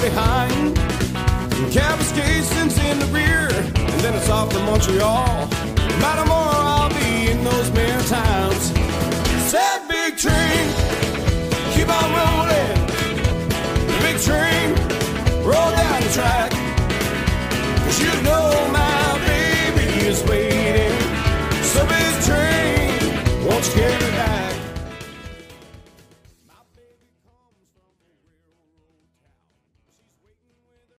behind. Kapuskason's in the rear, and then it's off to Montreal. Matamor